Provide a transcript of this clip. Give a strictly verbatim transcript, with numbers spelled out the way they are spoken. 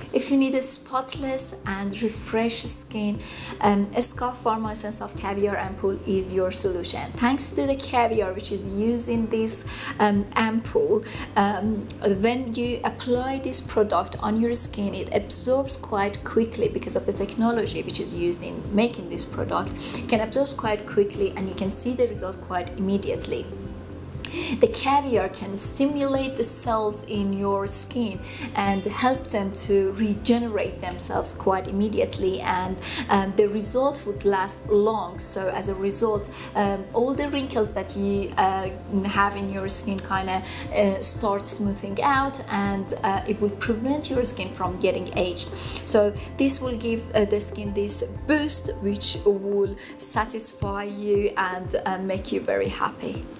If you need a spotless and refreshed skin, um, Scoff Pharma Essence of Caviar Ampoule is your solution. Thanks to the caviar which is used in this um, ampoule, um, when you apply this product on your skin, it absorbs quite quickly because of the technology which is used in making this product. It can absorb quite quickly and you can see the result quite immediately. The caviar can stimulate the cells in your skin and help them to regenerate themselves quite immediately, and um, the result would last long. So as a result, um, all the wrinkles that you uh, have in your skin kind of uh, start smoothing out, and uh, it will prevent your skin from getting aged. So this will give uh, the skin this boost which will satisfy you and uh, make you very happy.